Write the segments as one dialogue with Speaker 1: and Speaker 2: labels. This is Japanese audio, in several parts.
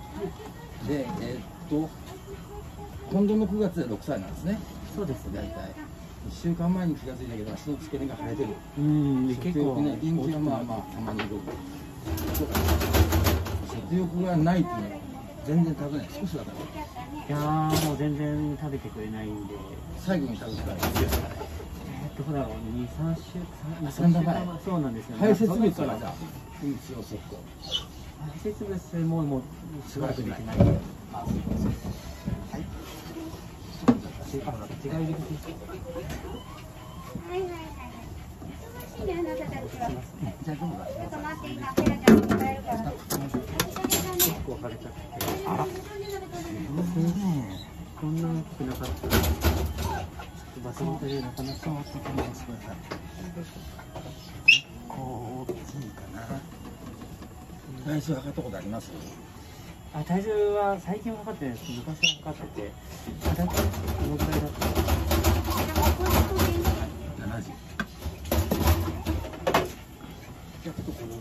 Speaker 1: で、今度の9月で6歳なんですね。
Speaker 2: そうですね。
Speaker 1: 大体1週間前に気がついたけど、足の付け根が生えてる。
Speaker 2: 結構
Speaker 1: ね、元気はまあまあたまに動く。食欲がないっていうのは全然食べない。少しだから。
Speaker 2: いやー、もう全然食べてくれないんで。
Speaker 1: 最後に食べたらいいですかね。
Speaker 2: どうだろう、2、3週間、そうなんですよね。
Speaker 1: 排泄物からじゃあ、うんちをそこ。
Speaker 2: 排泄物もうしばらくできない。はい。違い入れて。
Speaker 3: はいはいはい。忙しいね、あなたたちは。
Speaker 1: じゃあどうだ。
Speaker 3: ちょっと待って、今ペラちゃんに伝えるから。
Speaker 2: 結構腫れちゃって。あら。こんな大きくなかった。場所に取れなかなか触ってください。
Speaker 1: こう大きいかな。体重測ったことあります？
Speaker 2: 体重は最近は測ってないですけど、昔は測ってて、大体どのくらいだった？
Speaker 1: 70。じゃあちょっとこの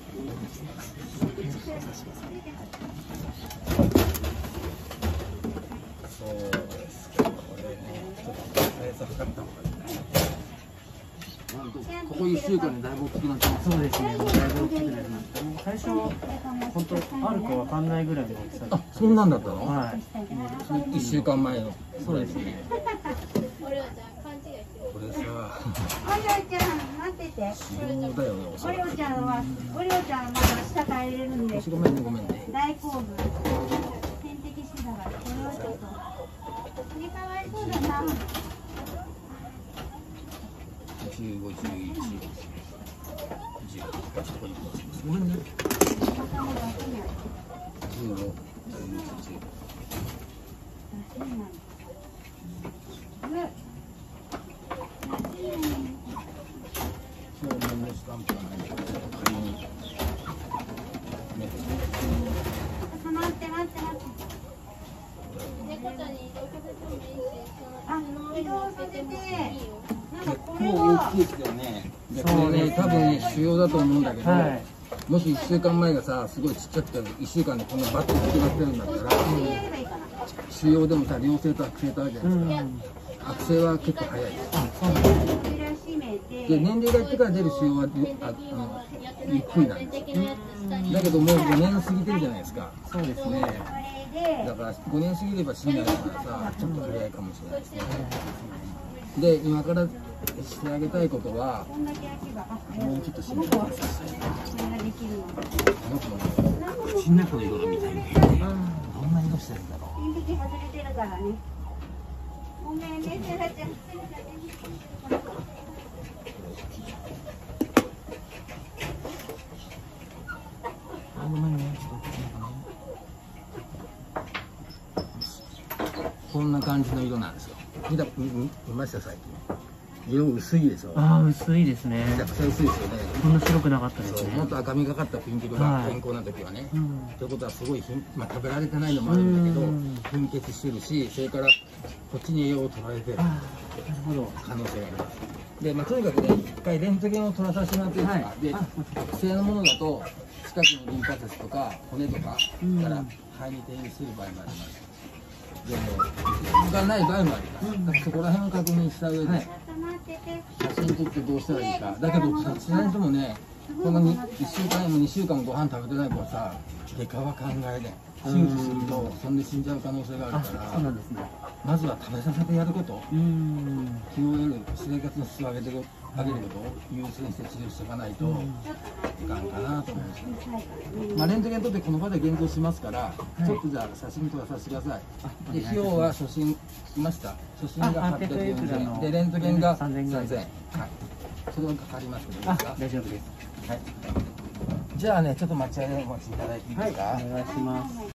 Speaker 1: そうですか。これね、ちょっと体重測った方がいいね。ここ1週間でだいぶ大きくなってます。
Speaker 2: そうですね、もうだいぶ大きくなりました。もう最初、本当、あるかわかんないぐらいの大きさで。
Speaker 1: あ、そんなんだったの？
Speaker 2: はい。
Speaker 1: 1週間前の。
Speaker 2: そうですね。
Speaker 1: これさ、
Speaker 3: おりょうちゃん、待ってて。
Speaker 1: そうだよね。
Speaker 3: おりょうちゃんはまだ下帰れるんで。
Speaker 1: ごめんね、ごめんね。
Speaker 3: 大好物。点滴してたから、これはちょっと。ね、かわいそうだな。
Speaker 1: 15、11、10、ごめんね。15、
Speaker 3: 待って。あ、移動させて。
Speaker 1: 結構大きいですよね。これね、多分ね、腫瘍だと思うんだけど、もし1週間前がさ、すごいちっちゃくて、1週間でこんなバッと大きくなってるんだったら、腫瘍でもさ、良性と悪性とあるじゃないですか。悪性は結構早い。で、年齢がいってから出る腫瘍はゆっくりなんですよ。だけどもう5年過ぎてるじゃないですか。
Speaker 2: そうですね。
Speaker 1: だから5年過ぎれば死んないからさ、ちょっと早いかもしれないですね。で、今からしてあげたいことは、もうちょっと死んでください。死んだ子の色が見たいね。どんな色してるんだろう。
Speaker 3: 点滴外れてるからね。ごめんね、セラちゃん。
Speaker 1: ごめんね。こんな感じの色なんですよ。見ました最近。色薄いでしょ。
Speaker 2: 薄いですね。
Speaker 1: めちゃくちゃ薄いですよね。
Speaker 2: こんな白くなかったですね。
Speaker 1: もっと赤みがかったピンク色が健康な時はね。ということはすごい食べられてないのもあるんだけど、貧血してるし、それからこっちに栄養を取られてる可能性があります。で、とにかくね、一回レントゲンを取らさせてもらっていいですか。で、不正のものだと近くのリンパ節とか骨とかから肺に転移する場合もあります。でもがない場合もあります。だからそこら辺を確認した上で、写真撮ってどうしたらいいか。だけどさすがにでもね、この1週間も2週間もご飯食べてない子はさ、外科は考えで手術するとそんで死んじゃう可能性があるから、
Speaker 2: そうなんですね。
Speaker 1: まずは食べさせてやること、QOL 生活の質を上げることを優先して治療していかないといかんかなと思うんです。レントゲン撮ってこの場で現像しますから、ちょっとじゃあ写真撮らさせてください。で、費用は初診いました。初診が840円で、レントゲンが3000円。はい。それはかかりますけどいいですか？
Speaker 2: 大丈夫です。
Speaker 1: はい。じゃあね、ちょっと待ちいただいていいですか？
Speaker 2: お願いします。